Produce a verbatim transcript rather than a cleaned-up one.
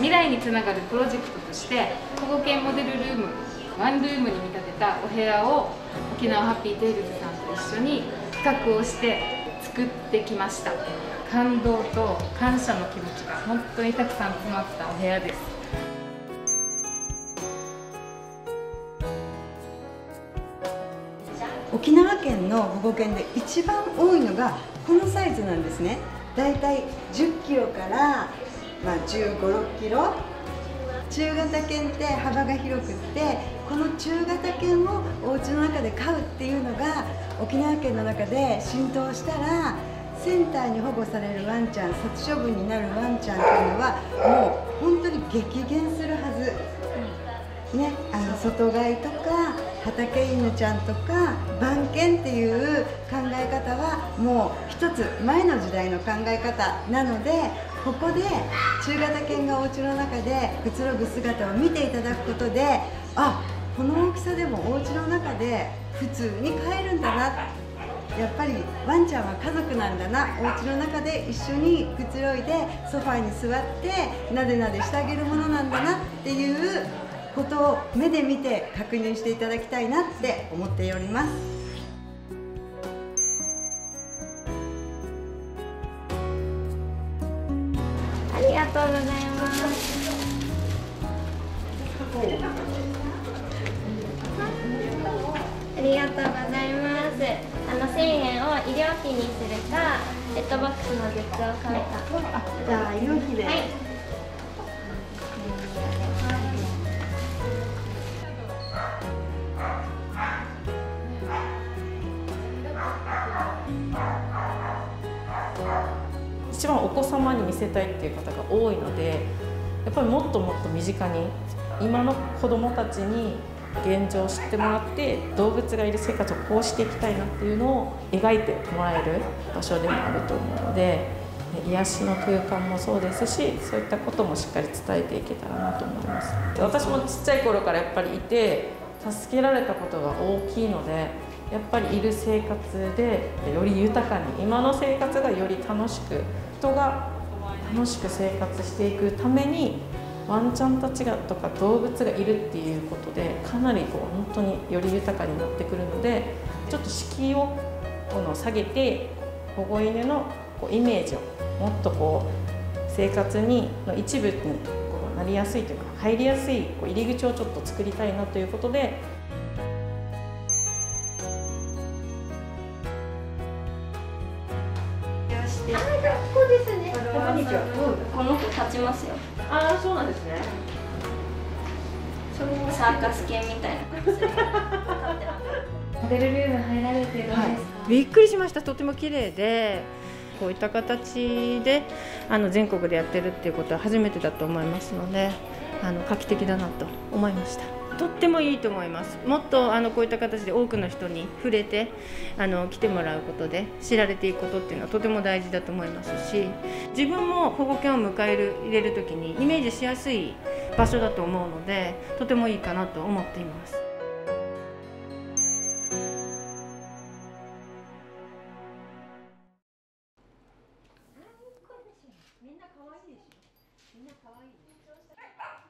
未来につながるプロジェクトとして保護犬モデルルームワンルームに見立てたお部屋を沖縄ハッピーテイルズさんと一緒に企画をして作ってきました。感動と感謝の気持ちが本当にたくさん詰まったお部屋です。 沖縄県の保護犬で一番多いのがこのサイズなんですね。だいたいじゅっキロから、まあ、じゅうご、ろっキロ。中型犬って幅が広くって、この中型犬をお家の中で飼うっていうのが沖縄県の中で浸透したら、センターに保護されるワンちゃん、殺処分になるワンちゃんっていうのはもう本当に激減するはず。ね、あの外飼いとか畑犬ちゃんとか番犬っていう考え方はもう一つ前の時代の考え方なので、ここで中型犬がお家の中でくつろぐ姿を見ていただくことで、あ、この大きさでもお家の中で普通に飼えるんだな、やっぱりワンちゃんは家族なんだな、お家の中で一緒にくつろいでソファーに座ってなでなでしてあげるものなんだなっていうことを目で見て確認していただきたいなって思っております。 ありがとうございます。ありがとうございます。あのせんえんを医療費にするか、ペットボックスのグッズを買うか。 じゃあ医療費で。はい。 一番お子様に見せたいっていう方が多いので、やっぱりもっともっと身近に今の子どもたちに現状を知ってもらって、動物がいる生活をこうしていきたいなっていうのを描いてもらえる場所でもあると思うので、癒しの空間もそうですし、そういったこともしっかり伝えていけたらなと思います。私もちっちゃい頃からやっぱりいて助けられたことが大きいので、やっぱりいる生活でより豊かに、今の生活がより楽しく、人が楽しく生活していくためにワンちゃんたちがとか動物がいるっていうことで、かなりこう本当により豊かになってくるので、ちょっと敷居をこの下げて保護犬のこうイメージをもっとこう生活にの一部にこうなりやすいというか、入りやすいこう入り口をちょっと作りたいなということで。 あ、学校ですね。この子立ちますよ。 ああ、そうなんですね。 サーカス犬みたいな。 モデルルーム入られてどうですか？はい、 びっくりしました。とても綺麗で、こういった形であの全国でやってるっていうことは初めてだと思いますので、あの画期的だなと思いました。とってもいいと思います。もっとあのこういった形で多くの人に触れてあの来てもらうことで知られていくことっていうのはとても大事だと思いますし、自分も保護犬を迎える入れる時にイメージしやすい場所だと思うので、とてもいいかなと思っています。 みんな可愛いでしょ。みんな可愛いね。